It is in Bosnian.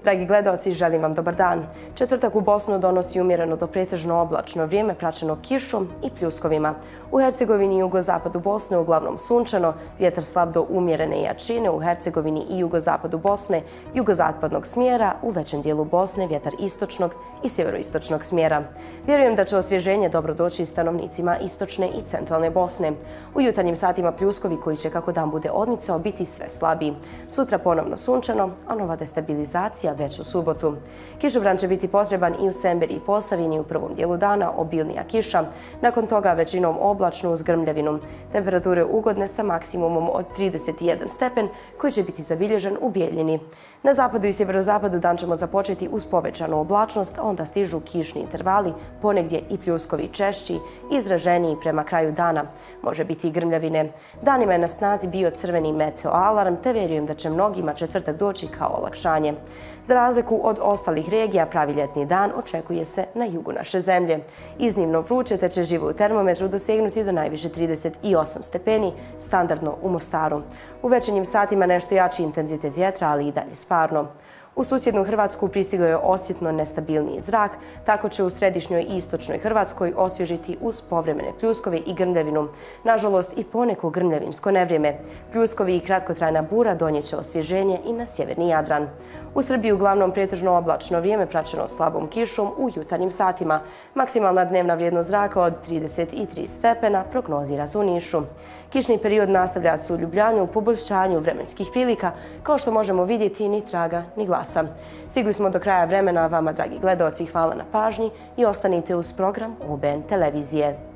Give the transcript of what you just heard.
Dragi gledaoci, želim vam dobar dan. Četvrtak u Bosnu donosi umjereno do pretežno oblačno vrijeme praćeno kišom i pljuskovima. U Hercegovini i jugozapadu Bosne uglavnom sunčano, vjetar slab do umjerene jačine, u Hercegovini i jugozapadu Bosne jugozapadnog smjera, u većem dijelu Bosne vjetar istočnog i sjeveroistočnog smjera. Vjerujem da će osvježenje dobro doći stanovnicima istočne i centralne Bosne. U jutarnjim satima pljuskovi koji će kako dan bude odmicao biti sve slabiji. Sutra ponovno sunčano, a nova destabilizacija već u subotu. Kišobran će biti potreban i u Semberi i Posavini u prvom dijelu dana, obilnija kiša. Nakon toga većinom oblačno uz grmljavinu. Temperature ugodne sa maksimumom od 31 stepen koji će biti zabilježen u Bijeljini. Na zapadu i sjeverozapadu dan ćemo započeti uz povećanu oblačnost, a onda stižu kišni intervali, ponegdje i pljuskovi češći, izraženiji prema kraju dana. Može biti i grmljavine. Danima je na snazi bio crveni meteoalarm, te vjerujem da će mnogima četvrtak doći kao olakšanje. Za razliku od ostalih regija, pravi ljetni dan očekuje se na jugu naše zemlje. Iznimno vruće, te će život u termometru dosegnuti do najviše 38 stepeni, standardno u Mostaru. U večernjim satima nešto jači intenzitet vjetra, ali i dalje sparno. U susjednu Hrvatsku pristigao je osjetno nestabilniji zrak, tako će u središnjoj i istočnoj Hrvatskoj osvježiti uz povremene pljuskove i grmljavinu. Nažalost i poneko grmljavinsko nevrijeme. Pljuskovi i kratkotrajna bura donijet će osvježenje i na sjeverni Jadran. U Srbiji uglavnom pretežno oblačno vrijeme praćeno slabom kišom u jutarnjim satima. Maksimalna dnevna vrijednost zraka od 33 stepena prognozira se u Nišu. Kišni period nastavlja se u Ljubljani u poboljšanju vremenskih prilika, kao što možemo vidjeti ni traga ni glasa. Stigli smo do kraja vremena, vama dragi gledaoci, hvala na pažnji i ostanite uz program OBN televizije.